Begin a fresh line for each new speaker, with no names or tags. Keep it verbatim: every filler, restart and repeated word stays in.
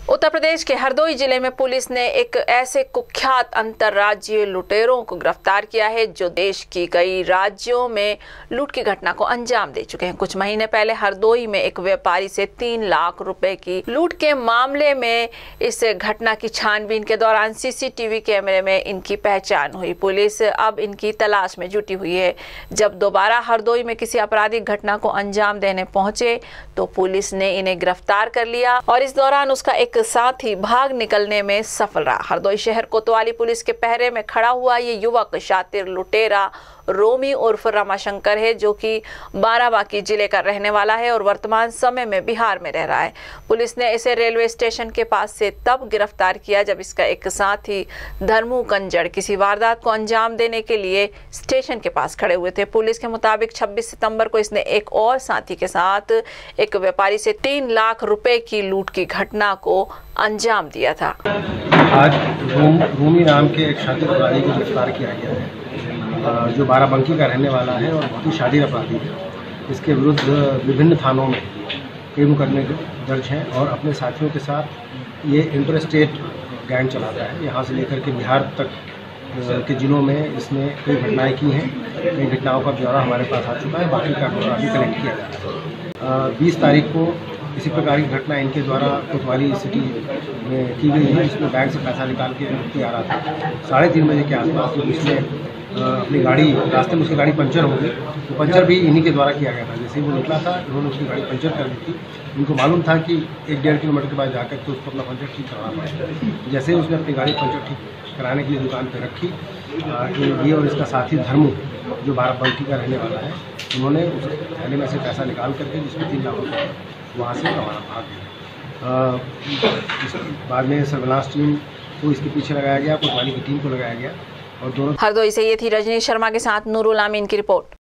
उत्तर प्रदेश के हरदोई जिले में पुलिस ने एक ऐसे कुख्यात अंतर्राज्यीय लुटेरों को गिरफ्तार किया है जो देश की कई राज्यों में लूट की घटना को अंजाम दे चुके हैं। कुछ महीने पहले हरदोई में एक व्यापारी से तीन लाख रुपए की लूट के मामले में इस घटना की छानबीन के दौरान सीसीटीवी कैमरे में इनकी पहचान हुई। पुलिस अब इनकी तलाश में जुटी हुई है। जब दोबारा हरदोई में किसी आपराधिक घटना को अंजाम देने पहुंचे तो पुलिस ने इन्हें गिरफ्तार कर लिया और इस दौरान उसका एक साथी भाग निकलने में सफल रहा। हरदोई शहर कोतवाली पुलिस के पहरे में खड़ा हुआ ये युवक शातिर लुटेरा रोमी उर्फ रमाशंकर है, जो कि बाराबांकी जिले का रहने वाला है और वर्तमान समय में बिहार में रह रहा है। पुलिस ने इसे रेलवे स्टेशन के पास से तब गिरफ्तार किया जब इसका एक साथी धर्मू कंजड़ किसी वारदात को अंजाम देने के लिए स्टेशन के पास खड़े हुए थे। पुलिस के मुताबिक छब्बीस सितंबर को इसने एक और साथी के साथ एक व्यापारी से तीन लाख रुपए की लूट की घटना को अंजाम दिया था।
आज रूम, रूमी नाम के एक शातिर अपराधी को गिरफ्तार किया गया है जो बाराबंकी का रहने वाला है और बहुत ही शातिर अपराधी है। इसके विरुद्ध विभिन्न थानों में कई मुकदमे दर्ज हैं और अपने साथियों के साथ ये इंटर स्टेट गैंग चलाता है। यहाँ से लेकर के बिहार तक के जिलों में इसने कई घटनाएं की हैं। कई घटनाओं का ब्यौरा हमारे पास आ चुका है, बाकी का ब्यौरा अभी कलेक्ट किया जा रहा है। बीस तारीख को इसी प्रकार की घटना इनके द्वारा कोतवाली सिटी में की गई है, जिसमें बैंक से पैसा निकाल के व्यक्ति आ रहा था। साढ़े तीन बजे के आसपास जब इसने अपनी गाड़ी रास्ते में उसकी गाड़ी पंचर हो गई, तो पंचर भी इन्हीं के द्वारा किया गया था। जैसे ही वो निकला था उन्होंने उसकी गाड़ी पंचर कर दी थी। उनको मालूम था कि एक डेढ़ किलोमीटर के बाद जाकर के उसको अपना पंचर ठीक करवाना पड़ेगा। जैसे ही उसने अपनी गाड़ी पंचर ठीक कराने के लिए दुकान पर रखी, ये और इसका साथी धर्मू जो बाराबंकी का रहने वाला है, उन्होंने उस थैले में से पैसा निकाल करके जिसमें तीन लाख रुपये वहाँ से रवाना भाग गया। बाद में सर्विलांस टीम को इसके पीछे लगाया गया, कोतवाली की टीम को लगाया गया और दोनों।
हरदोई से ये थी रजनी शर्मा के साथ नूरुल आमीन की रिपोर्ट।